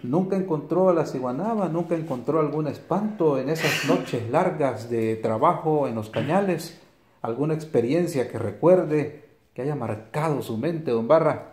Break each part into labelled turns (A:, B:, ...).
A: ¿Nunca encontró a la ciguanaba? ¿Nunca encontró algún espanto en esas noches largas de trabajo en los cañales? ¿Alguna experiencia que recuerde, que haya marcado su mente, don Barra?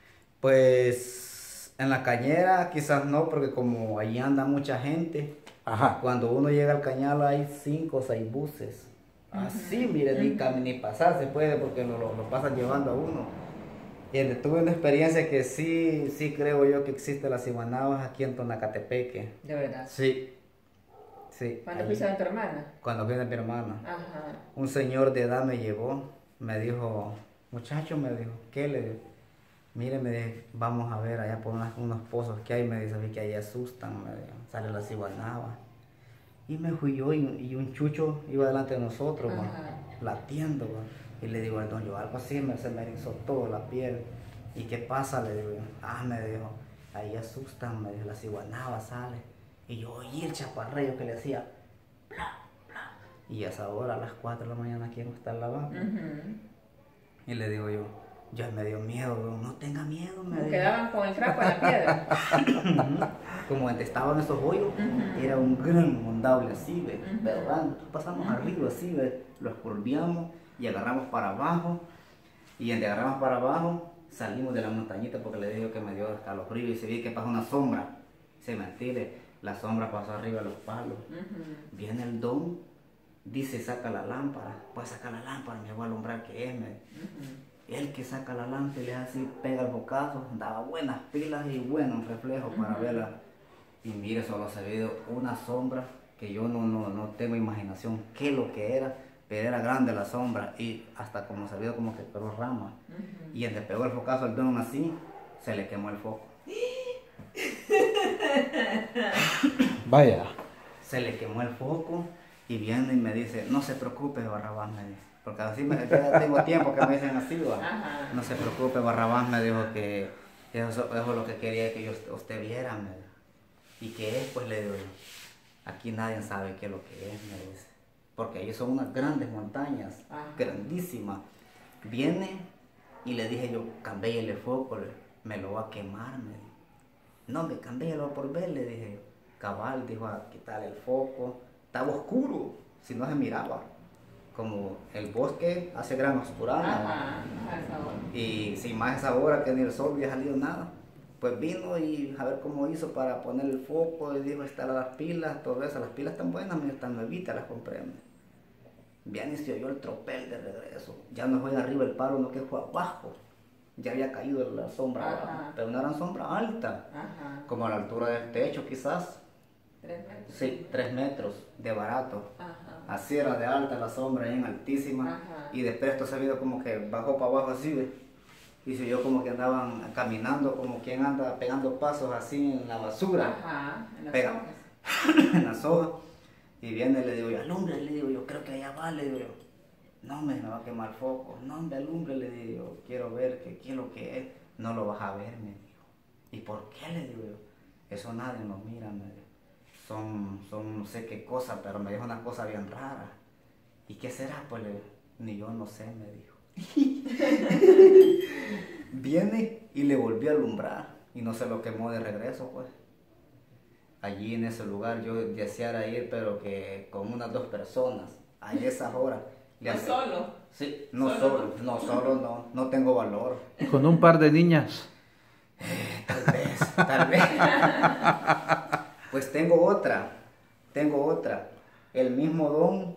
B: Pues en la cañera quizás no, porque como allí anda mucha gente,
A: Ajá.
B: cuando uno llega al cañal hay 5 o 6 buses. Así, mire, ni pasar se puede porque lo pasan llevando a uno. Y tuve una experiencia que sí creo yo que existe las ciguanabas aquí en Tonacatepeque.
C: De verdad.
B: Sí, sí.
C: ¿Cuándo
B: allí.
C: fuiste a tu hermana?
B: Cuando vine mi hermana.
C: Ajá.
B: Un señor de edad me llevó, me dijo, muchacho, me dijo, ¿qué le digo? Mire, me dijo, vamos a ver allá por unos pozos que hay, me dice, que ahí asustan, me dijo, sale la ciguanaba. Y me fui yo y un chucho iba delante de nosotros,
C: Ajá.
B: latiendo, y le digo al don yo, algo así, se me erizó toda la piel. ¿Y qué pasa? Le digo, me dijo, ahí asustan, me dijo, la ciguanaba sale. Y yo oí el chaparreo que le hacía, bla, bla. Y a esa hora, a las 4 de la mañana, ¿quién está lavando? Y le digo yo, ya me dio miedo, no tenga miedo, me dijo.
C: Quedaban con el trapo en la piedra.
B: Como donde estaban esos hoyos, era un gran mondable así, ¿ves? Pero pasamos arriba así, ¿ves? Lo escurvíamos y agarramos para abajo. Y donde agarramos para abajo, salimos de la montañita porque le digo que me dio escalofrío y se vi que pasó una sombra. Se mentire, la sombra pasó arriba de los palos. Viene el don, dice saca la lámpara, pues saca la lámpara, me voy a alumbrar que es, el que saca la lámpara y le hace así, pega el bocazo, daba buenas pilas y buenos reflejos para verla. Y mire, solo se vio una sombra que yo no tengo imaginación qué es lo que era, pero era grande la sombra y hasta como se vio como que pegó ramas. Y el que pegó el focazo al don así, se le quemó el foco.
A: Vaya.
B: Se le quemó el foco y viene y me dice, no se preocupe, Barrabás, me dice. Porque así ya tengo tiempo que me dicen así, no se preocupe, Barrabás, me dijo que eso es lo que quería que usted viera, me dijo. ¿Y qué es? Pues le digo, aquí nadie sabe qué es lo que es, me dice. Porque ahí son unas grandes montañas, grandísimas. Viene y le dije yo, cambie el foco, me lo va a quemar, me dijo. No, me cámbialo por ver, le dije. Cabal, dijo, a quitarle el foco. Estaba oscuro, si no se miraba. Como el bosque hace gran oscuridad. Y sin más esa hora que ni el sol había salido nada. Pues vino y a ver cómo hizo para poner el foco y dijo, están las pilas, todo eso. Las pilas están buenas, están nuevitas, las compré. Bien, y se oyó el tropel de regreso. Ya no fue arriba el palo, no que fue abajo. Ya había caído la sombra abajo, pero no era sombra alta, como a la altura del techo quizás.
C: 3 metros.
B: Sí, 3 metros de barato. Así era de alta la sombra, bien altísima. Y después esto se vio como que bajó para abajo así, ¿ves? Y se vio como que andaban caminando, como quien anda pegando pasos así en la basura.
C: En las hojas.
B: En las hojas. Y viene y le digo yo, alumbre, le digo yo, creo que allá va, le digo yo. No, me va a quemar el foco. No, me alumbre, le digo, quiero ver qué es lo que es. No lo vas a ver, me dijo. ¿Y por qué? Le digo yo. Eso nadie nos mira, me dijo. Son no sé qué cosa, pero me dijo una cosa bien rara. ¿Y qué será? Pues ni yo no sé, me dijo. Viene y le volvió a alumbrar y no se lo quemó de regreso, pues. Allí en ese lugar yo deseara ir, pero que con unas 2 personas, a esas horas.
C: ¿No solo?
B: Sí, no solo, no tengo valor.
A: Con un par de niñas.
B: Tal vez. Pues tengo otra. El mismo don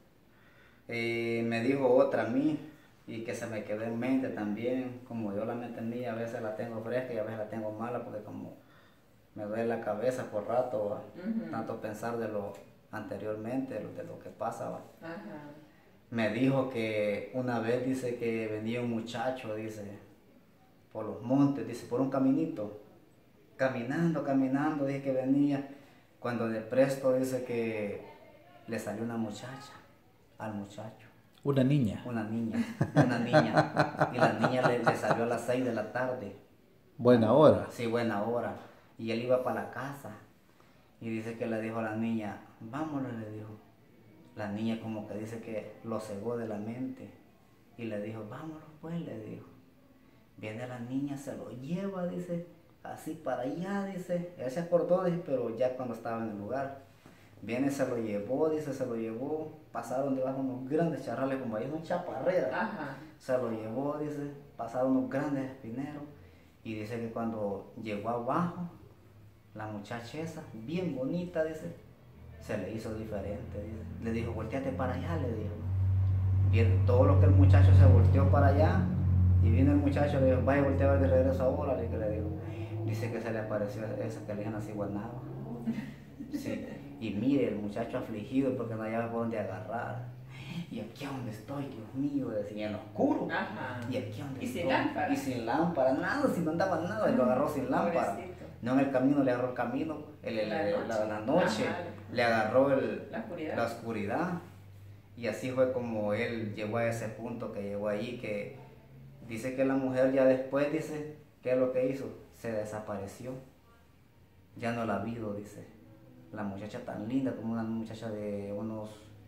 B: me dijo otra a mí y que se me quedó en mente también. Como yo la mente mía a veces la tengo fresca y a veces la tengo mala porque como me duele la cabeza por rato, tanto pensar de lo anteriormente, de lo que pasa. Me dijo que una vez dice que venía un muchacho, dice, por los montes, dice, por un caminito, caminando, dice que venía, cuando de presto dice que le salió una muchacha al muchacho.
A: Una niña.
B: Una niña, y la niña le salió a las 6 de la tarde.
A: Buena hora.
B: Sí, buena hora, y él iba para la casa, y dice que le dijo a la niña, vámonos, le dijo. La niña como que dice que lo cegó de la mente y le dijo, vámonos pues, le dijo. Viene la niña, se lo lleva, dice, así para allá, dice. Él se acordó, dice, pero ya cuando estaba en el lugar. Viene, se lo llevó, dice, se lo llevó. Pasaron debajo unos grandes charrales, como ahí una chaparrera.
C: Ajá.
B: Se lo llevó, dice, pasaron unos grandes espineros. Y dice que cuando llegó abajo, la muchacha esa, bien bonita, dice, se le hizo diferente, dice. Le dijo, volteate para allá, le dijo. Bien, todo lo que el muchacho se volteó para allá, y vino el muchacho, le dijo, vaya a voltear de regreso ahora, le dijo. Dice que se le apareció esa que le dijeron así, guanaba. Sí. Y mire, el muchacho afligido porque no hallaba por dónde agarrar. Y aquí a donde estoy, Dios mío, decía, en oscuro.
C: Ajá.
B: Y aquí a donde
C: Y
B: estoy.
C: sin lámpara.
B: Y sin lámpara, nada, si no andaba nada, y lo agarró sin lámpara.
C: Pobrecito.
B: No en el camino, le agarró el camino, la noche,
C: Ajá.
B: le agarró
C: La oscuridad.
B: la oscuridad. Y así fue como él llegó a ese punto que llegó allí, que dice que la mujer ya después, dice, ¿qué es lo que hizo? Se desapareció. Ya no la vio, dice. La muchacha tan linda, como una muchacha de unos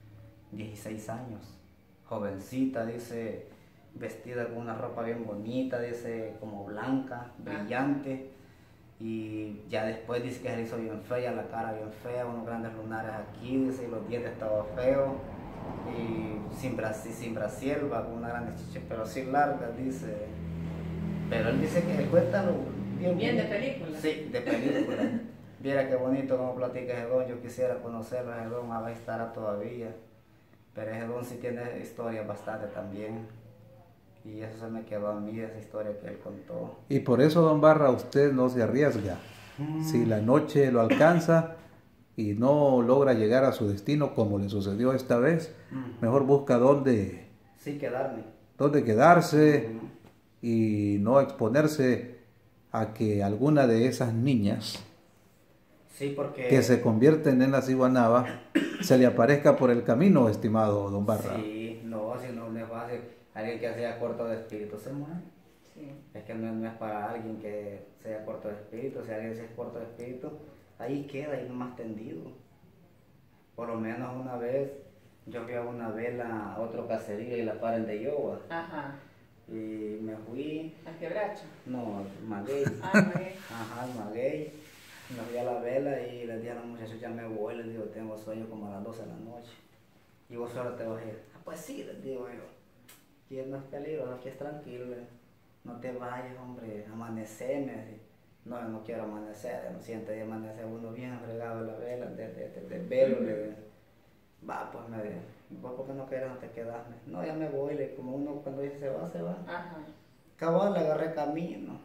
B: 16 años. Jovencita, dice, vestida con una ropa bien bonita, dice, como blanca, brillante. Y ya después dice que se le hizo bien fea, la cara bien fea, unos grandes lunares aquí, dice, y los dientes estaban feos. Y sin brasier, va con una gran chicha, pero así larga, dice. Pero él dice que él cuenta
C: Bien de película.
B: Sí, de película. Viera qué bonito como platica ese don, yo quisiera conocerlo, ese don, a ver estará todavía. Pero ese don sí tiene historia bastante también. Y eso se me quedó a mí, esa historia que él contó.
A: Y por eso, don Barra, usted no se arriesga. Si la noche lo alcanza y no logra llegar a su destino como le sucedió esta vez, mejor busca dónde
B: Sí, quedarme.
A: quedarse y no exponerse a que alguna de esas niñas
B: Sí, porque...
A: que se convierten en las iguanabas se le aparezca por el camino, estimado don Barra.
B: Sí, no, si no es fácil. Alguien que sea corto de espíritu se muere.
C: Sí.
B: Es que no es para alguien que sea corto de espíritu. Si alguien es corto de espíritu, ahí queda, ahí nomás tendido. Por lo menos una vez, yo fui a una vela a otro caserío y la paren de Iowa.
C: Ajá.
B: Y me fui,
C: ¿Al quebracho?
B: no, Maguey.
C: Maguey.
B: Ajá, Maguey. Me fui a la vela y les dije a los muchachos, ya me voy, les digo, tengo sueño como a las 12 de la noche. Y vos solo te vas a ir. Ah, pues sí, les digo yo. Aquí no es peligroso, aquí es tranquilo. No te vayas, hombre, amaneceme. Así. No, yo no quiero amanecer, no siente de amanecer uno bien fregado de la vela, del velo. Va, pues me dijo, vos porque no quieres, no te quedas. No, ya me voy, como uno cuando dice se va, se va.
C: Ajá.
B: Cabal, le agarré camino.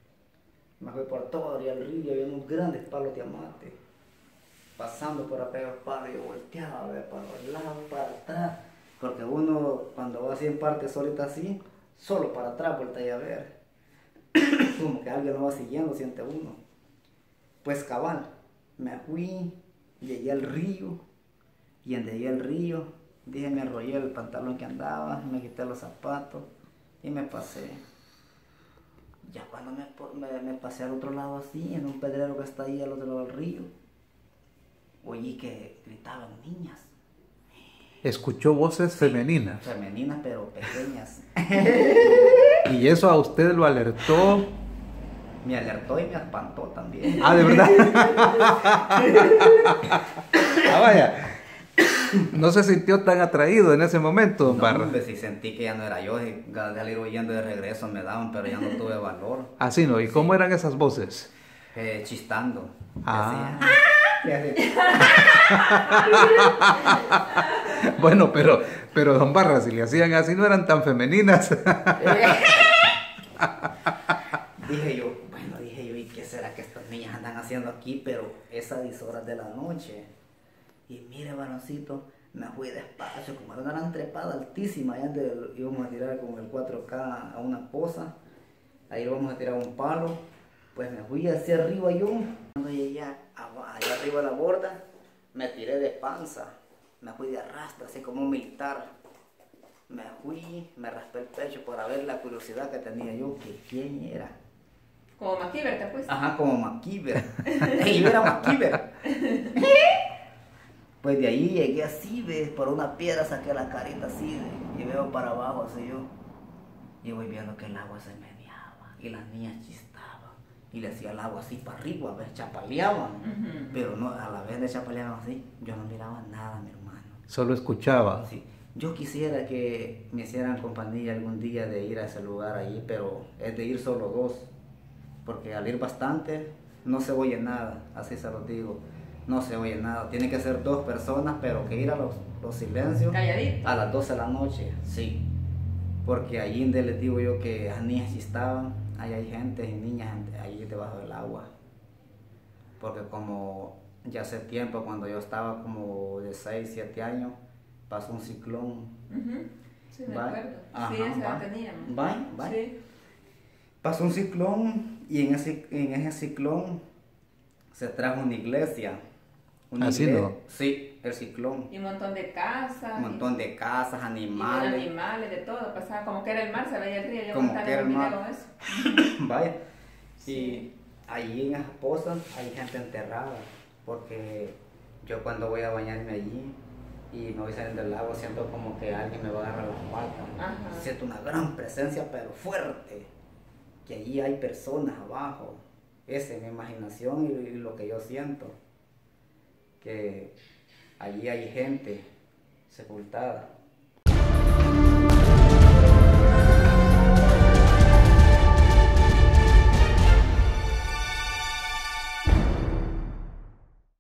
B: Me fui por todo el río, había unos grandes palos de amate. Pasando por aquellos palos, yo volteaba a ver para los lados, para atrás. Porque uno, cuando va así en parte solita así, solo para atrás voltea a ver. Como que alguien lo va siguiendo, siente uno. Pues cabal, me fui, llegué al río. Y en llegué al río, dije, me enrollé el pantalón que andaba, me quité los zapatos y me pasé. Ya cuando me pasé al otro lado así, en un pedrero que está ahí al otro lado del río, oí que gritaban niñas.
A: Escuchó voces femeninas.
B: Femeninas pero pequeñas.
A: Y eso a usted lo alertó.
B: Me alertó y me espantó también.
A: Ah, ¿de verdad? Ah, vaya. No se sintió tan atraído en ese momento, don Barra.
B: Hombre, sí sentí que ya no era yo, y ganas de salir huyendo de regreso me daban, pero ya no tuve valor.
A: Así no, ¿y cómo eran esas voces?
B: Chistando.
A: Ah.
B: Y así.
A: Bueno, pero don Barra, si le hacían así no eran tan femeninas.
B: Dije yo, ¿y qué será que estas niñas andan haciendo aquí? Pero es a 10 horas de la noche. Y mire, varoncito, me fui despacio, como era una gran trepada altísima, allá donde íbamos a tirar con el 4K a una poza, ahí íbamos a tirar un palo, pues me fui hacia arriba yo, cuando llegué allá arriba de la borda, me tiré de panza, me fui de arrastre, así como un militar, me fui, me raspé el pecho para ver la curiosidad que tenía yo, que quién era.
C: Como MacGyver, ¿te apuestas?
B: Ajá, como MacGyver. Y yo era MacGyver. Pues de ahí llegué así, ¿ves? Por una piedra saqué la carita así, y veo para abajo así yo. Y voy viendo que el agua se meneaba y las niñas chistaban. y le hacía el agua así para arriba, a veces chapaleaban, pero no, a la vez de chapaleaban así, yo no miraba nada, mi hermano.
A: Solo escuchaba.
B: Sí. Yo quisiera que me hicieran compañía algún día de ir a ese lugar ahí, pero es de ir solo dos, porque al ir bastante no se oye nada, así se lo digo, no se oye nada. Tiene que ser dos personas, pero que ir a los silencios
C: Calladito.
B: a las 12 de la noche, sí, porque allí donde les digo yo que las niñas sí estaban, ahí hay gente y niñas allí debajo del agua, porque como ya hace tiempo, cuando yo estaba como de 6, 7 años, pasó un ciclón.
C: Sí, me acuerdo. Sí, esa la teníamos.
B: Bye.
C: Sí.
B: Pasó un ciclón y en ese ciclón se trajo una iglesia.
A: ¿Así no?
B: Sí, el ciclón.
C: Y un montón de casas.
B: Un montón de casas, animales.
C: Y animales, de todo. Pasaba como que era el mar, se veía el río. Yo
B: Como que era el mar.
C: con eso.
B: Vaya.
C: Sí.
B: Y allí en esas pozas hay gente enterrada. Porque yo cuando voy a bañarme allí y me voy saliendo del lago, siento como que alguien me va a agarrar las patas. Siento una gran presencia, pero fuerte. Que allí hay personas abajo. Esa es mi imaginación y lo que yo siento. Que allí hay gente sepultada.